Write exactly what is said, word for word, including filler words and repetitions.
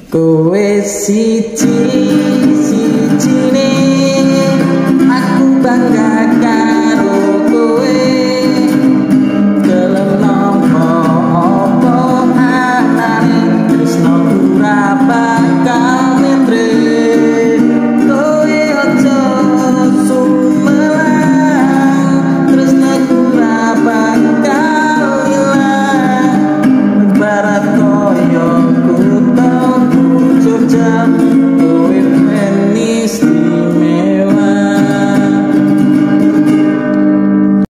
Kowe siji sijine aku bangga karo kowe. Gelem nampa apa anane tresno ora bakal mendre. Kowe aja sumelang, tresno ora bakal ilang. Barat koyo kutha Jogja.